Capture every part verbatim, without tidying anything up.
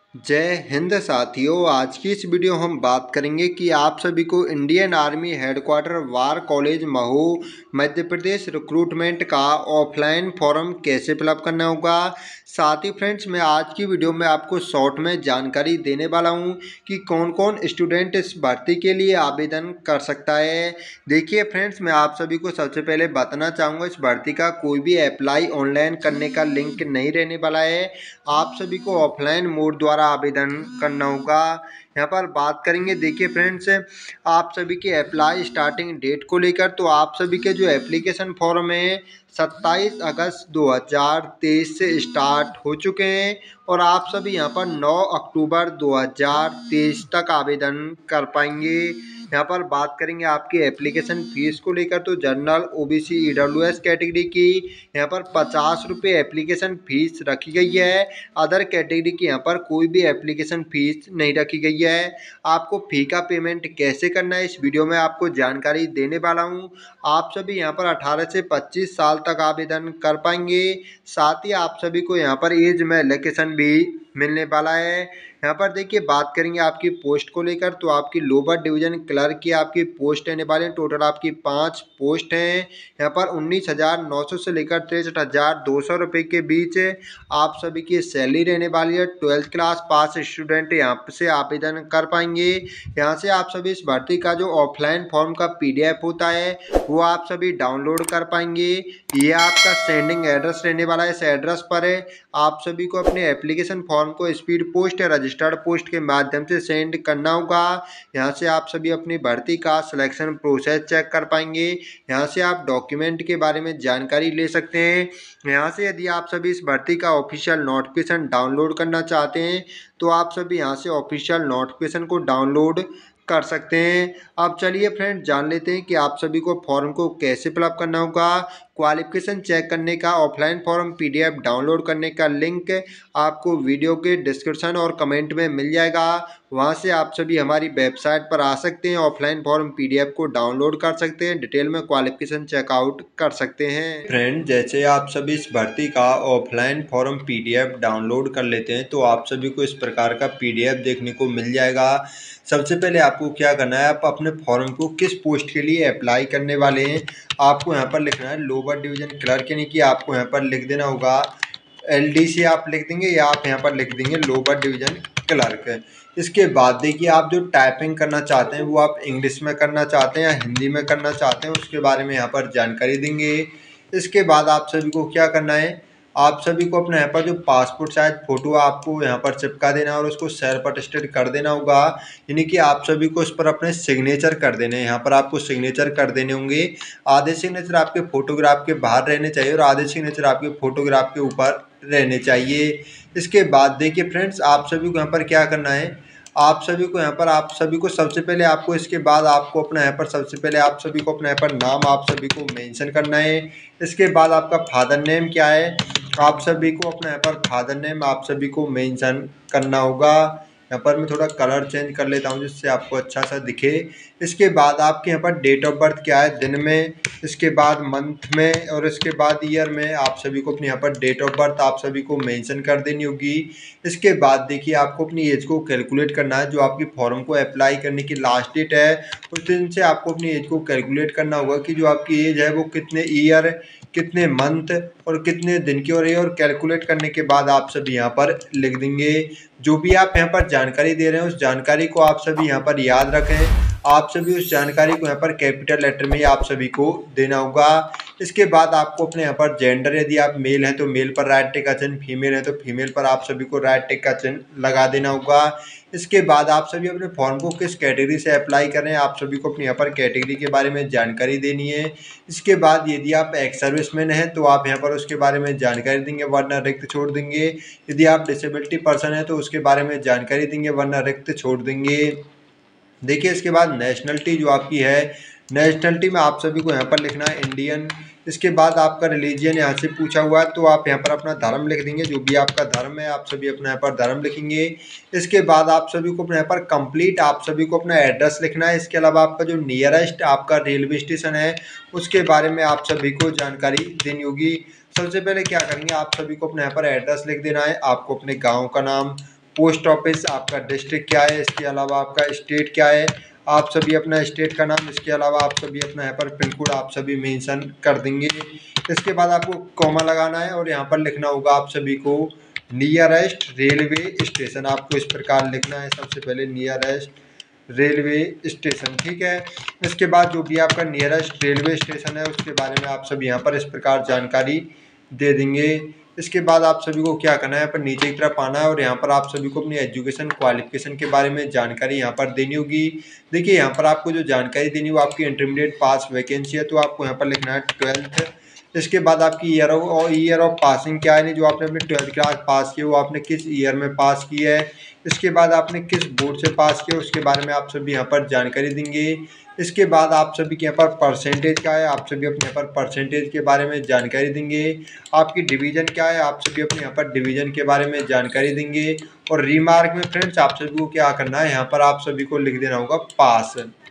जय हिंद साथियों। आज की इस वीडियो हम बात करेंगे कि आप सभी को Indian army headquarter war college Mhow Madhya Pradesh recruitment का ऑफलाइन फॉर्म कैसे फिलअप करना होगा। साथ ही फ्रेंड्स, मैं आज की वीडियो में आपको शॉर्ट में जानकारी देने वाला हूं कि कौन कौन स्टूडेंट इस भर्ती के लिए आवेदन कर सकता है। देखिए फ्रेंड्स, मैं आप सभी को सबसे पहले बताना चाहूँगा, इस भर्ती का कोई भी अप्लाई ऑनलाइन करने का लिंक नहीं रहने वाला है। आप सभी को ऑफलाइन मोड द्वारा आवेदन करना होगा। यहाँ पर बात करेंगे, देखिए फ्रेंड्स, आप सभी के अप्लाई स्टार्टिंग डेट को लेकर, तो आप सभी के जो एप्लीकेशन फॉर्म है सत्ताईस अगस्त दो हज़ार तेईस से स्टार्ट हो चुके हैं और आप सभी यहाँ पर नौ अक्टूबर दो हज़ार तेईस तक आवेदन कर पाएंगे। यहाँ पर बात करेंगे आपकी एप्लीकेशन फीस को लेकर, तो जनरल, ओबीसी, ईडब्ल्यूएस कैटेगरी की यहाँ पर पचास रुपये एप्लीकेशन फीस रखी गई है। अदर कैटेगरी की यहाँ पर कोई भी एप्लीकेशन फीस नहीं रखी गई है। आपको फ़ी का पेमेंट कैसे करना है, इस वीडियो में आपको जानकारी देने वाला हूँ। आप सभी यहाँ पर अठारह से पच्चीस साल तक आवेदन कर पाएंगे। साथ ही आप सभी को यहाँ पर एज में एलोकेशन भी मिलने वाला है। यहाँ पर देखिए, बात करेंगे आपकी पोस्ट को लेकर, तो आपकी लोअर डिवीजन क्लर्क की आपकी पोस्ट रहने वाले, टोटल आपकी पाँच पोस्ट हैं। यहाँ पर उन्नीस हज़ार नौ सौ से लेकर तिरसठ हज़ार दो सौ रुपये के बीच आप सभी की सैलरी रहने वाली है। ट्वेल्थ क्लास पास स्टूडेंट यहाँ से आवेदन कर पाएंगे। यहाँ से आप सभी इस भर्ती का जो ऑफलाइन फॉर्म का पीडीएफ होता है वो आप सभी डाउनलोड कर पाएंगे। ये आपका सेंडिंग एड्रेस रहने वाला है। इस एड्रेस पर आप सभी को अपने एप्लीकेशन फॉर्म को स्पीड पोस्ट या रजिस्टर्ड पोस्ट के माध्यम से सेंड करना होगा। यहाँ से आप सभी अपनी भर्ती का सिलेक्शन प्रोसेस चेक कर पाएंगे। यहाँ से आप डॉक्यूमेंट के बारे में जानकारी ले सकते हैं। यहाँ से यदि आप सभी इस भर्ती का ऑफिशियल नोटिफिकेशन डाउनलोड करना चाहते हैं तो आप सभी यहाँ से ऑफिशियल नोटिफिकेशन को डाउनलोड कर सकते हैं। अब चलिए फ्रेंड, जान लेते हैं कि आप सभी को फॉर्म को कैसे फिलअप करना होगा। क्वालिफिकेशन चेक करने का ऑफलाइन फॉर्म पीडीएफ डाउनलोड करने का लिंक आपको वीडियो के डिस्क्रिप्शन और कमेंट में मिल जाएगा। वहां से आप सभी हमारी वेबसाइट पर आ सकते हैं, ऑफलाइन फॉर्म पीडीएफ को डाउनलोड कर सकते हैं, डिटेल में क्वालिफिकेशन चेकआउट कर सकते हैं। फ्रेंड, जैसे आप सभी इस भर्ती का ऑफलाइन फॉर्म पीडीएफ डाउनलोड कर लेते हैं तो आप सभी को इस प्रकार का पीडीएफ देखने को मिल जाएगा। सबसे पहले आपको क्या करना है, आप अपने फॉर्म को किस पोस्ट के लिए अप्लाई करने वाले हैं आपको यहाँ पर लिखना है लोअर डिवीजन क्लर्क, यानी कि आपको यहाँ पर लिख देना होगा एलडीसी आप लिख देंगे या आप यहाँ पर लिख देंगे लोअर डिवीजन क्लर्क। इसके बाद देखिए, आप जो टाइपिंग करना चाहते हैं वो आप इंग्लिश में करना चाहते हैं या हिंदी में करना चाहते हैं, उसके बारे में यहाँ पर जानकारी देंगे। इसके बाद आप सभी को क्या करना है, आप सभी को अपने यहाँ पर जो पासपोर्ट साइज फोटो आपको यहाँ पर चिपका देना है और उसको सेल्फ अटेस्टेड कर देना होगा। यानी कि आप सभी को इस पर अपने सिग्नेचर कर देने हैं। यहाँ पर आपको सिग्नेचर कर देने होंगे। आधे सिग्नेचर आपके फोटोग्राफ के बाहर रहने चाहिए और आधे सिग्नेचर आपके फोटोग्राफ के ऊपर रहने चाहिए। इसके बाद देखिए फ्रेंड्स, आप सभी को यहाँ पर क्या करना है, आप सभी को यहाँ पर आप सभी को सबसे पहले आपको इसके बाद आपको अपना यहाँ पर सबसे पहले आप सभी को अपना यहाँ पर नाम आप सभी को मेंशन करना है। इसके बाद आपका फादर नेम क्या है, आप सभी को अपना यहाँ पर फादर नेम आप सभी को मेंशन करना होगा। यहाँ पर मैं थोड़ा कलर चेंज कर लेता हूँ जिससे आपको अच्छा सा दिखे। इसके बाद आपके यहाँ पर डेट ऑफ बर्थ क्या है, दिन में, इसके बाद मंथ में और इसके बाद ईयर में आप सभी को अपने यहाँ पर डेट ऑफ बर्थ आप सभी को मेंशन कर देनी होगी। इसके बाद देखिए, आपको अपनी एज को कैलकुलेट करना है। जो आपकी फॉर्म को अप्लाई करने की लास्ट डेट है उस दिन से आपको अपनी एज को कैलकुलेट करना होगा कि जो आपकी एज है वो कितने ईयर, कितने मंथ और कितने दिन की हो रही है, और कैलकुलेट करने के बाद आप सभी यहाँ पर लिख देंगे। जो भी आप यहाँ पर जानकारी दे रहे हैं उस जानकारी को आप सभी यहाँ पर याद रखें। आप सभी उस जानकारी को यहाँ पर कैपिटल लेटर में आप सभी को देना होगा। इसके बाद आपको अपने यहाँ पर जेंडर, यदि आप मेल हैं तो मेल पर राइट टिक का चिन्ह, फीमेल है तो फीमेल पर आप सभी को राइट टिक का चिन्ह लगा देना होगा। इसके बाद आप सभी अपने फॉर्म को किस कैटेगरी से अप्लाई कर रहे हैं आप सभी को अपने यहाँ पर कैटेगरी के बारे में जानकारी देनी है। इसके बाद यदि आप एक्स सर्विसमैन हैं तो आप यहाँ पर उसके बारे में जानकारी देंगे वरना रिक्त छोड़ देंगे। यदि आप डिसेबिलिटी पर्सन है तो उसके बारे में जानकारी देंगे वरना रिक्त छोड़ देंगे। देखिए, इसके बाद नेशनलिटी जो आपकी है, नेशनलिटी में आप सभी को यहाँ पर लिखना है इंडियन। इसके बाद आपका रिलीजियन यहाँ से पूछा हुआ है तो आप यहाँ पर अपना धर्म लिख देंगे। जो भी आपका धर्म है आप सभी अपना यहाँ पर धर्म लिखेंगे। इसके बाद आप सभी को अपने यहाँ पर कंप्लीट आप सभी को अपना एड्रेस लिखना है। इसके अलावा आपका जो नियरेस्ट आपका रेलवे स्टेशन है उसके बारे में आप सभी को जानकारी देनी होगी। सबसे पहले क्या करेंगे, आप सभी को अपने यहाँ पर एड्रेस लिख देना है। आपको अपने गाँव का नाम, पोस्ट ऑफिस, आपका डिस्ट्रिक्ट क्या है, इसके अलावा आपका स्टेट क्या है, आप सभी अपना स्टेट का नाम, इसके अलावा आप सभी अपना यहाँ पर पिन कोड आप सभी मेंशन कर देंगे। इसके बाद आपको कॉमा लगाना है और यहाँ पर लिखना होगा आप सभी को नियरेस्ट रेलवे स्टेशन। आपको इस प्रकार लिखना है, सबसे पहले नियरेस्ट रेलवे स्टेशन, ठीक है। इसके बाद जो भी आपका नियरेस्ट रेलवे स्टेशन है उसके बारे में आप सब यहाँ पर इस प्रकार जानकारी दे देंगे। इसके बाद आप सभी को क्या करना है, यहाँ पर नीचे की तरफ आना है और यहाँ पर आप सभी को अपनी एजुकेशन क्वालिफिकेशन के बारे में जानकारी यहाँ पर देनी होगी। देखिए यहाँ पर आपको जो जानकारी देनी है वो आपकी इंटरमीडिएट पास वैकेंसी है, तो आपको यहाँ पर लिखना है ट्वेल्थ। इसके बाद आपकी ईयर ऑफ और ईयर ऑफ पासिंग क्या है, जो आपने अपनी ट्वेल्थ क्लास पास की है वो आपने किस ईयर में पास की है। इसके बाद आपने किस बोर्ड से पास किया उसके बारे में आप सभी यहाँ पर जानकारी देंगे। इसके बाद आप सभी के यहाँ पर परसेंटेज क्या है, आप सभी अपने यहाँ पर परसेंटेज के बारे में जानकारी देंगे। आपकी डिवीज़न क्या है, आप सभी अपने यहाँ पर डिवीज़न के बारे में जानकारी देंगे। और रिमार्क में फ्रेंड्स आप सभी को क्या करना है, यहाँ पर आप सभी को लिख देना होगा पास।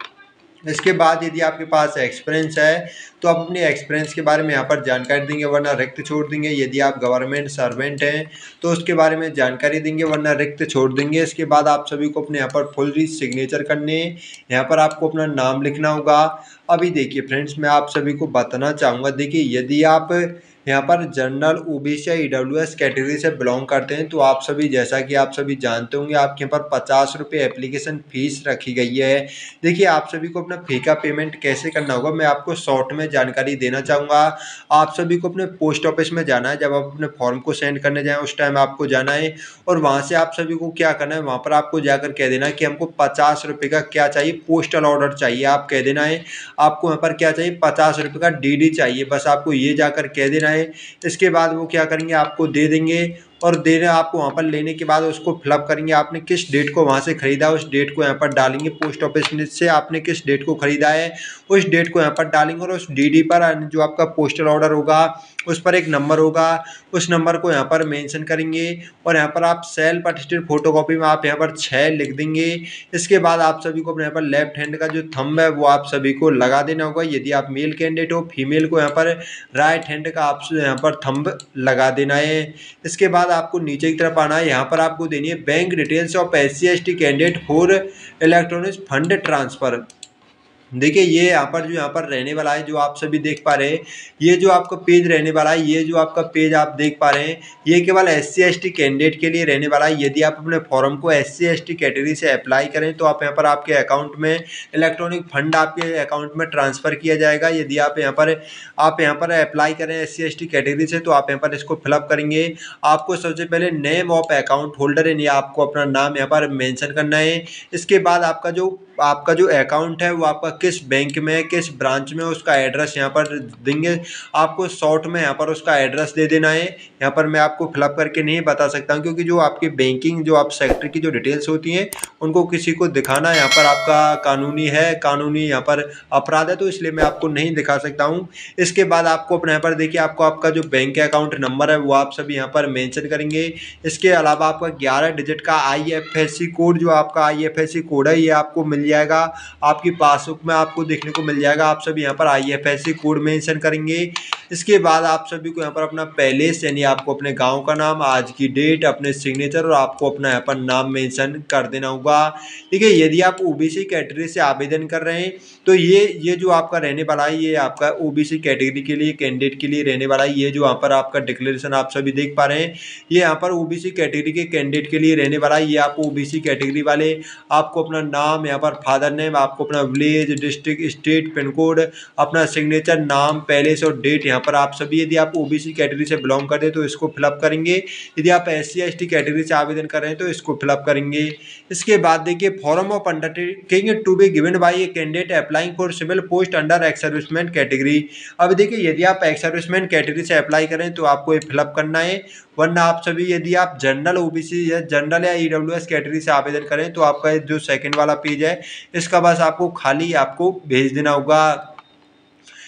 इसके बाद यदि आपके पास एक्सपीरियंस है तो आप अपने एक्सपीरियंस के बारे में यहाँ पर जानकारी देंगे, वरना रिक्त छोड़ देंगे। यदि आप गवर्नमेंट सर्वेंट हैं तो उसके बारे में जानकारी देंगे, वरना रिक्त छोड़ देंगे। इसके बाद आप सभी को अपने यहाँ पर फुल सिग्नेचर करने, यहाँ पर आपको अपना नाम लिखना होगा। अभी देखिए फ्रेंड्स, मैं आप सभी को बताना चाहूँगा, देखिए यदि आप यहाँ पर जनरल ओबीसी या ईडब्ल्यूएस कैटेगरी से बिलोंग करते हैं तो आप सभी, जैसा कि आप सभी जानते होंगे, आपके यहाँ पर पचास रुपये एप्लीकेशन फ़ीस रखी गई है। देखिए आप सभी को अपना फ़ी का पेमेंट कैसे करना होगा मैं आपको शॉर्ट में जानकारी देना चाहूँगा। आप सभी को अपने पोस्ट ऑफिस में जाना है, जब आप अपने फॉर्म को सेंड करने जाएँ उस टाइम आपको जाना है और वहाँ से आप सभी को क्या करना है, वहाँ पर आपको जाकर कह देना है कि हमको पचास रुपये का क्या चाहिए, पोस्टल ऑर्डर चाहिए। आप कह देना है आपको यहाँ पर क्या चाहिए, पचास रुपये का डीडी चाहिए, बस आपको ये जाकर कह देना है। इसके बाद वो क्या करेंगे, आपको दे देंगे और देना आपको वहाँ पर लेने के बाद उसको फिलअप करेंगे। आपने किस डेट को वहाँ से ख़रीदा उस डेट को यहाँ पर डालेंगे। पोस्ट ऑफिस से आपने किस डेट को ख़रीदा है उस डेट को यहाँ पर डालेंगे और उस डीडी पर जो आपका पोस्टल ऑर्डर होगा उस पर एक नंबर होगा, उस नंबर को यहाँ पर मेंशन करेंगे और यहाँ पर आप सेल्फ अटेस्टेड फोटोकॉपी में आप यहाँ पर छः लिख देंगे। इसके बाद आप सभी को अपने यहाँ पर लेफ्ट हैंड का जो थंब है वो आप सभी को लगा देना होगा। यदि आप मेल कैंडिडेट हो, फीमेल को यहाँ पर राइट हैंड का आप यहाँ पर थंब लगा देना है। इसके बाद आपको नीचे की तरफ आना है, यहाँ पर आपको देनी है bank details of S C S T candidate for electronic fund transfer. देखिए ये यहाँ पर जो यहाँ पर रहने वाला है, जो आप सभी देख पा रहे हैं, ये जो आपका पेज रहने वाला है, ये जो आपका पेज आप देख पा रहे हैं, ये केवल S C S T candidate के लिए रहने वाला है। यदि आप अपने फॉर्म को S C S T category से अप्लाई करें तो आप यहाँ पर आपके अकाउंट में इलेक्ट्रॉनिक फंड आपके अकाउंट में ट्रांसफ़र किया जाएगा। यदि आप यहाँ पर आप यहाँ पर अप्लाई करें S C S T category से तो आप यहाँ पर इसको फिलअप करेंगे। आपको सबसे पहले नेम ऑफ अकाउंट होल्डर यानी आपको अपना नाम यहाँ पर मेंशन करना है। इसके बाद आपका जो आपका जो अकाउंट है वो आपका किस बैंक में है, किस ब्रांच में, उसका एड्रेस यहाँ पर देंगे। आपको शॉर्ट में यहाँ पर उसका एड्रेस दे देना है। यहाँ पर मैं आपको फिलअप करके नहीं बता सकता हूँ क्योंकि जो आपकी बैंकिंग जो आप सेक्टर की जो डिटेल्स होती हैं उनको किसी को दिखाना यहाँ पर आपका कानूनी है, कानूनी यहाँ पर अपराध है, तो इसलिए मैं आपको नहीं दिखा सकता हूँ। इसके बाद आपको अपने यहाँ पर देखिए आपको आपका जो बैंक अकाउंट नंबर है वो आप सभी यहाँ पर मेंशन करेंगे। इसके अलावा आपका ग्यारह डिजिट का I F S C code, जो आपका I F S C code है ये आपको मिल जाएगा, आपकी पासबुक में आपको देखने को मिल जाएगा। आप सभी यहाँ पर I F S C code mention करेंगे। इसके बाद आप सभी को यहाँ पर अपना पैलेस यानी आपको अपने गांव का नाम, आज की डेट, अपने सिग्नेचर और आपको अपना यहाँ पर नाम मेंशन कर देना होगा। ठीक है, यदि आप ओबीसी कैटेगरी से आवेदन कर रहे हैं तो ये ये जो आपका रहने वाला है ये आपका ओबीसी कैटेगरी के लिए कैंडिडेट के लिए रहने वाला है। ये जो यहाँ पर आपका डिक्लेरेशन आप सभी देख पा रहे हैं ये यहाँ पर ओबीसी कैटेगरी के कैंडिडेट के लिए रहने वाला है। ये आप ओबीसी कैटेगरी वाले आपको अपना नाम, यहाँ पर फादर नेम, आपको अपना village, district, state, pin code, अपना सिग्नेचर, नाम, पैलेस और डेट यहाँ पर आप सभी, यदि आप ओबीसी कैटेगरी से बिलोंग करते हैं तो इसको फिलअप करेंगे। यदि आप S C S T category से आवेदन कर रहे हैं तो इसको फिलअप करेंगे। इसके बाद देखिए form of undertaking to be given by a candidate applying for civil post under ex serviceman category. अब देखिए यदि आप एक्स सर्विसमैन कैटेगरी से अप्लाई करें तो आपको ये फिलअप करना है, वरना आप सभी यदि आप जनरल ओबीसी या जनरल या ईडब्ल्यूएस कैटेगरी से आवेदन करें तो आपका जो सेकंड वाला पेज है इसका बस आपको खाली आपको भेज देना होगा।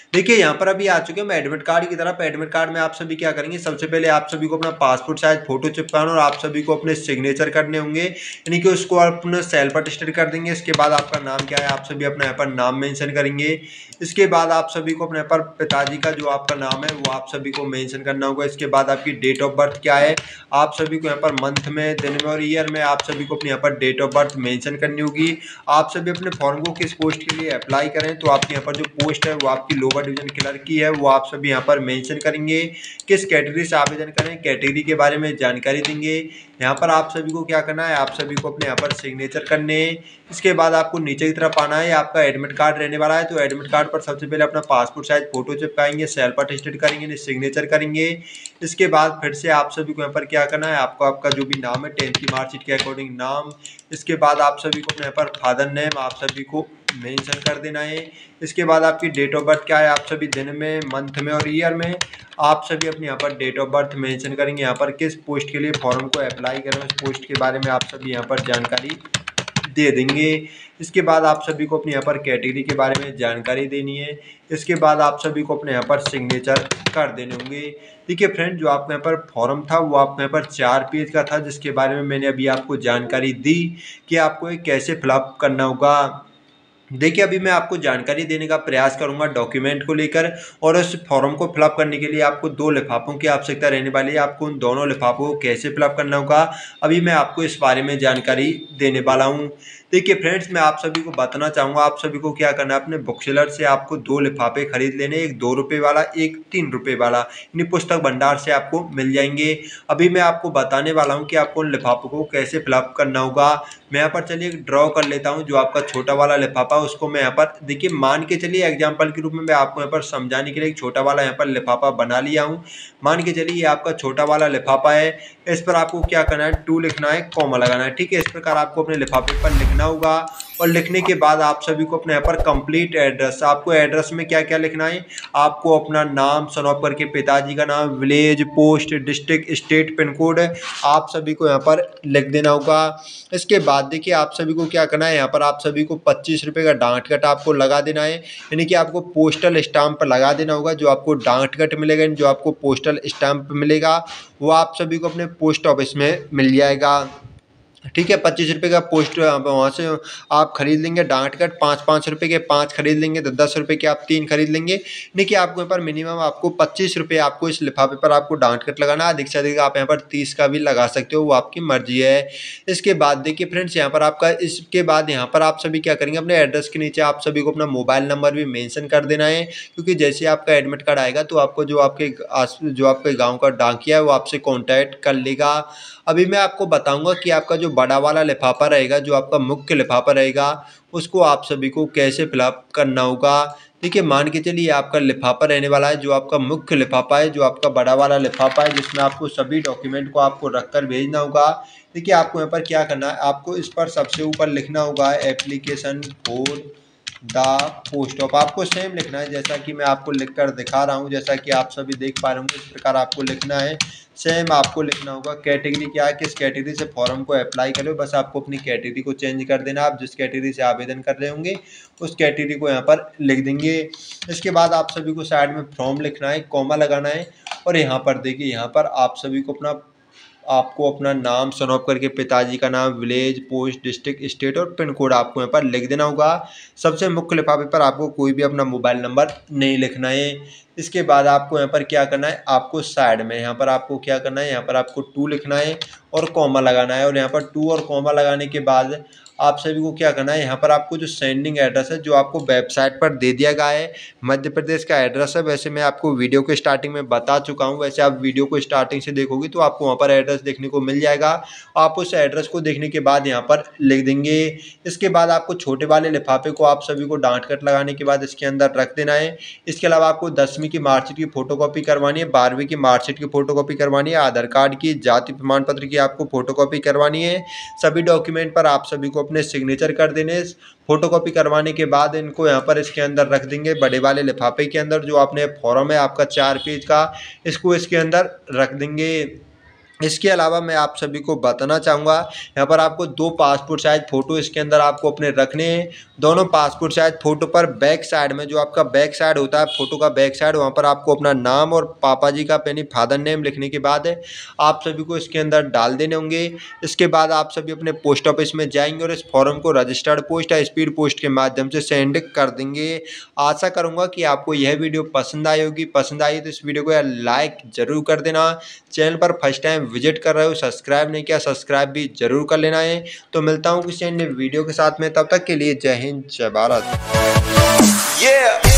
देखिए यहाँ पर अभी आ चुके हैं हम एडमिट कार्ड की तरफ। एडमिट कार्ड में आप सभी क्या करेंगे, सबसे पहले आप सभी को अपना पासपोर्ट साइज फोटो चिपकाना और आप सभी को अपने सिग्नेचर करने होंगे, यानी कि उसको आप अपना सेल्फ अटेस्टेड कर देंगे। इसके बाद आपका नाम क्या है, आप सभी अपने यहाँ पर नाम मेंशन करेंगे। इसके बाद आप सभी को अपने यहाँ पर पिताजी का जो आपका नाम है वो आप सभी को मेंशन करना होगा। इसके बाद आपकी डेट ऑफ बर्थ क्या है, आप सभी को यहाँ पर मंथ में, दिन में और ईयर में आप सभी को अपने यहाँ पर डेट ऑफ बर्थ मेंशन करनी होगी। आप सभी अपने फॉर्म को किस पोस्ट के लिए अप्लाई करें, तो आपके यहाँ पर जो पोस्ट है वो आपकी लोअर डिवीजन क्लर्क की है, वो आप सभी यहाँ पर मेंशन करेंगे। किस कैटेगरी से आवेदन करें, कैटेगरी के बारे में जानकारी देंगे। यहाँ पर आप सभी को क्या करना है, आप सभी को अपने यहाँ पर सिग्नेचर करने हैं। इसके बाद आपको नीचे की तरफ आना है, आपका एडमिट कार्ड रहने वाला है, तो एडमिट कार्ड पर सबसे पहले अपना पासपोर्ट साइज फोटो चिपकाएंगे, सेल्फ अटेस्टेड करेंगे, सिग्नेचर करेंगे। इसके बाद फिर से आप सभी को यहाँ पर क्या करना है, आपको आपका जो भी नाम है टेंथ की मार्कशीट के अकॉर्डिंग नाम, इसके बाद आप सभी को अपने यहाँ पर फादर नेम आप सभी को मेंशन कर देना है। इसके बाद आपकी डेट ऑफ बर्थ क्या है, आप सभी दिन में, मंथ में और ईयर में आप सभी अपने यहाँ पर डेट ऑफ बर्थ मेंशन करेंगे। यहाँ पर किस पोस्ट के लिए फॉर्म को अप्लाई करें उस पोस्ट के बारे में आप सभी यहाँ पर जानकारी दे देंगे। इसके बाद आप सभी को अपने यहाँ पर कैटेगरी के बारे में जानकारी देनी है। इसके बाद आप सभी को अपने यहाँ पर सिग्नेचर कर देने होंगे। देखिए फ्रेंड, जो आपके यहाँ पर फॉर्म था वो आपके यहाँ पर चार पेज का था, जिसके बारे में मैंने अभी आपको जानकारी दी कि आपको ये कैसे फिलअप करना होगा। देखिए अभी मैं आपको जानकारी देने का प्रयास करूंगा डॉक्यूमेंट को लेकर, और उस फॉर्म को फिलअप करने के लिए आपको दो लिफाफों की आवश्यकता रहने वाली है। आपको उन दोनों लिफाफों को कैसे फिलअप करना होगा अभी मैं आपको इस बारे में जानकारी देने वाला हूं। देखिए फ्रेंड्स, मैं आप सभी को बताना चाहूँगा, आप सभी को क्या करना है, अपने बुक सेलर से आपको दो लिफाफे खरीद लेने, एक दो रुपये वाला, एक तीन रुपये वाला, यानी पुस्तक भंडार से आपको मिल जाएंगे। अभी मैं आपको बताने वाला हूँ कि आपको उन लिफाफों को कैसे फिलअप करना होगा। मैं यहाँ पर चलिए एक ड्रॉ कर लेता हूँ, जो आपका छोटा वाला लिफाफा उसको मैं यहाँ पर, देखिए मान के चलिए एग्जाम्पल के रूप में मैं आपको यहाँ पर समझाने के लिए एक छोटा वाला यहाँ पर लिफाफा बना लिया हूँ। मान के चलिए ये आपका छोटा वाला लिफाफा है, इस पर आपको क्या करना है, टू लिखना है, कॉमा लगाना है, ठीक है। इस प्रकार आपको अपने लिफाफे पर लिखना होगा, और लिखने के बाद आप सभी को अपने यहाँ पर कंप्लीट एड्रेस, आपको एड्रेस में क्या क्या लिखना है, आपको अपना नाम सन ऑफ करके पिताजी का नाम, village, post, district, state, pin code आप सभी को यहाँ पर लिख देना होगा। इसके बाद देखिए आप सभी को क्या करना है, यहाँ पर आप सभी को पच्चीस रुपये का डाक टिकट आपको लगा देना है, यानी कि आपको पोस्टल स्टाम्प लगा देना होगा। जो आपको डाक टिकट मिलेगा, जो आपको पोस्टल स्टाम्प मिलेगा वो आप सभी को अपने पोस्ट ऑफिस में मिल जाएगा, ठीक है। पच्चीस रुपये का पोस्ट वहाँ से आप खरीद लेंगे डाक टिकट, पाँच पाँच रुपये के पाँच खरीद लेंगे तो दस रुपये के आप तीन खरीद लेंगे। देखिए आपको यहाँ पर मिनिमम आपको पच्चीस रुपये आपको इस लिफाफे पर आपको डाक टिकट लगाना है। अधिक से अधिक आप यहाँ पर तीस का भी लगा सकते हो, वो आपकी मर्जी है। इसके बाद देखिए फ्रेंड्स, यहाँ पर आपका, इसके बाद यहाँ पर आप सभी क्या करेंगे, अपने एड्रेस के नीचे आप सभी को अपना मोबाइल नंबर भी मेंशन कर देना है, क्योंकि जैसे आपका एडमिट कार्ड आएगा तो आपको जो आपके आस जो आपके गाँव का डाकिया है वो आपसे कॉन्टैक्ट कर लेगा। अभी मैं आपको बताऊंगा कि आपका जो बड़ा वाला लिफाफा रहेगा, जो आपका मुख्य लिफाफा रहेगा, उसको आप सभी को कैसे फिलअप करना होगा। देखिए मान के चलिए आपका लिफाफा रहने वाला है, जो आपका मुख्य लिफाफा है, जो आपका बड़ा वाला लिफाफा है, जिसमें आपको सभी डॉक्यूमेंट को आपको रखकर भेजना होगा। देखिए आपको यहाँ पर क्या करना है, आपको इस पर सबसे ऊपर लिखना होगा application for the post of, आपको सेम लिखना है जैसा कि मैं आपको लिखकर दिखा रहा हूँ, जैसा कि आप सभी देख पा रहे होंगे इस प्रकार आपको लिखना है। सेम आपको लिखना होगा कैटेगरी क्या है, किस कैटेगरी से फॉर्म को अप्लाई करो, बस आपको अपनी कैटेगरी को चेंज कर देना। आप जिस कैटेगरी से आवेदन कर रहे होंगे उस कैटेगरी को यहाँ पर लिख देंगे। इसके बाद आप सभी को साइड में फॉर्म लिखना है, कॉमा लगाना है, और यहाँ पर देखिए यहाँ पर आप सभी को अपना आपको अपना नाम सन ऑफ करके पिताजी का नाम, विलेज, पोस्ट, डिस्ट्रिक्ट, स्टेट और पिन कोड आपको यहाँ पर लिख देना होगा। सबसे मुख्य लिफाफे पर आपको कोई भी अपना मोबाइल नंबर नहीं लिखना है। इसके बाद आपको यहाँ पर क्या करना है, आपको साइड में यहाँ पर आपको क्या करना है, यहाँ पर आपको टू लिखना है और कॉमा लगाना है, और यहाँ पर टू और कॉमा लगाने के बाद आप सभी को क्या करना है, यहाँ पर आपको जो सेंडिंग एड्रेस है, जो आपको वेबसाइट पर दे दिया गया है, मध्य प्रदेश का एड्रेस है। वैसे मैं आपको वीडियो के स्टार्टिंग में बता चुका हूँ, वैसे आप वीडियो को स्टार्टिंग से देखोगे तो आपको वहाँ पर एड्रेस देखने को मिल जाएगा। आप उस एड्रेस को देखने के बाद यहाँ पर लिख देंगे। इसके बाद आपको छोटे वाले लिफाफे को आप सभी को डांट कट लगाने के बाद इसके अंदर रख देना है। इसके अलावा आपको दसवीं की मार्कशीट की फोटोकॉपी करवानी है, बारहवीं की मार्कशीट की फोटोकॉपी करवानी है, आधार कार्ड की, जाति प्रमाण पत्र की आपको फोटोकॉपी करवानी है। सभी डॉक्यूमेंट पर आप सभी को अपने सिग्नेचर कर देने। फोटोकॉपी करवाने के बाद इनको यहाँ पर इसके अंदर रख देंगे, बड़े वाले लिफाफे के अंदर। जो आपने फॉर्म है आपका चार पेज का, इसको इसके अंदर रख देंगे। इसके अलावा मैं आप सभी को बताना चाहूँगा, यहाँ पर आपको दो पासपोर्ट साइज फ़ोटो इसके अंदर आपको अपने रखने हैं। दोनों पासपोर्ट साइज फ़ोटो पर बैक साइड में, जो आपका बैक साइड होता है फ़ोटो का बैक साइड, वहाँ पर आपको अपना नाम और पापा जी का यानी फादर नेम लिखने के बाद है आप सभी को इसके अंदर डाल देने होंगे। इसके बाद आप सभी अपने पोस्ट ऑफिस में जाएंगे और इस फॉर्म को रजिस्टर्ड पोस्ट या स्पीड पोस्ट के माध्यम से सेंड कर देंगे। आशा करूँगा कि आपको यह वीडियो पसंद आई होगी। पसंद आई तो इस वीडियो को लाइक ज़रूर कर देना। चैनल पर फर्स्ट टाइम विजिट कर रहे हो, सब्सक्राइब नहीं किया, सब्सक्राइब भी जरूर कर लेना है। तो मिलता हूँ किसी अन्य वीडियो के साथ में, तब तक के लिए जय हिंद, जय भारत। yeah!